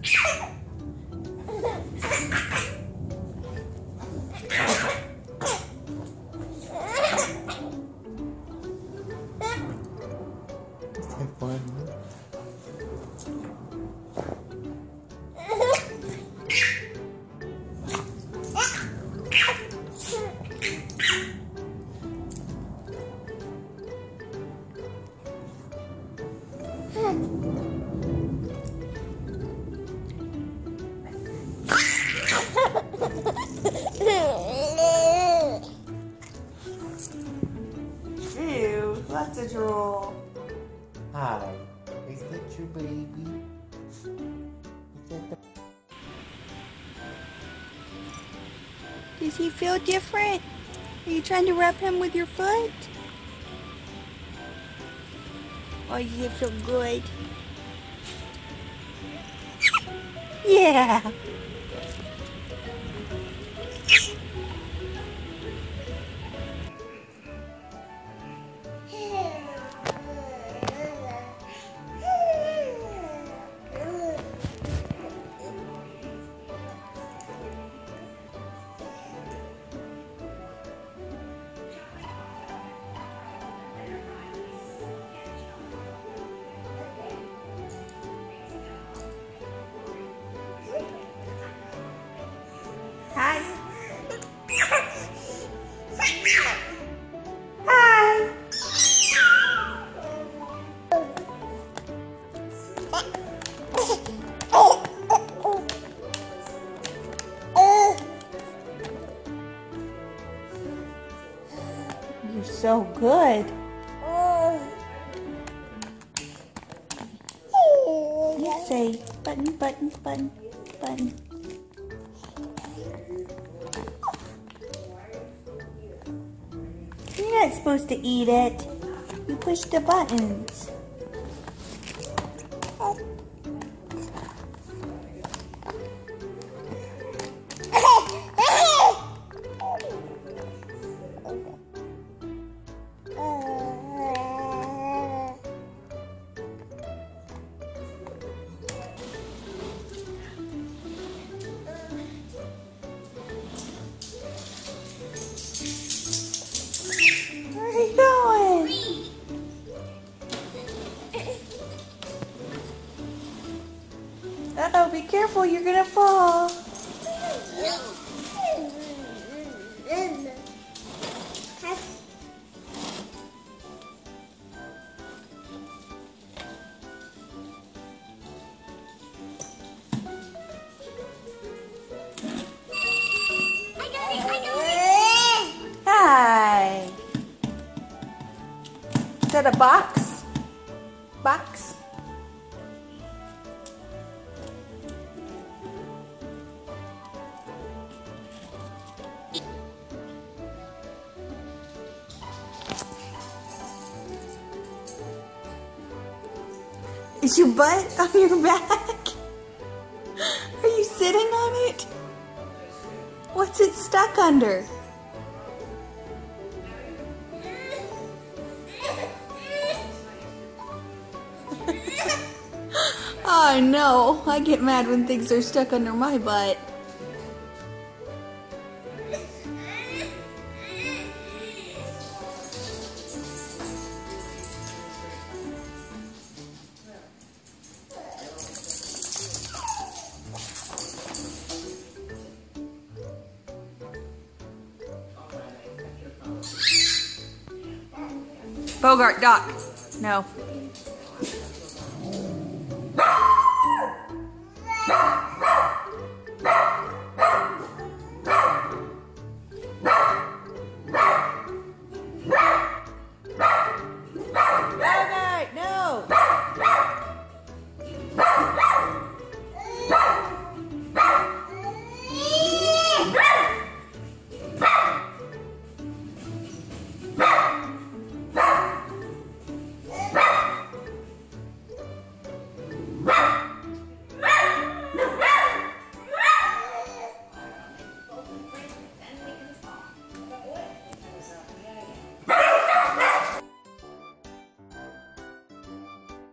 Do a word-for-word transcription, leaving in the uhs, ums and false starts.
Ew, that's a drool. Hi, is that your baby? Is that the Does he feel different? Are you trying to rub him with your foot? Or does it feel good? Yeah. Hi. Hi. You're so good. You say button, button, button, button. You're not supposed to eat it. You push the buttons. Where are you going? Uh-oh, be careful, you're gonna fall. Hi. Is that a box? Box? Is your butt on your back? Are you sitting on it? What's it stuck under? Oh no, I get mad when things are stuck under my butt. Bogart, Doc. No.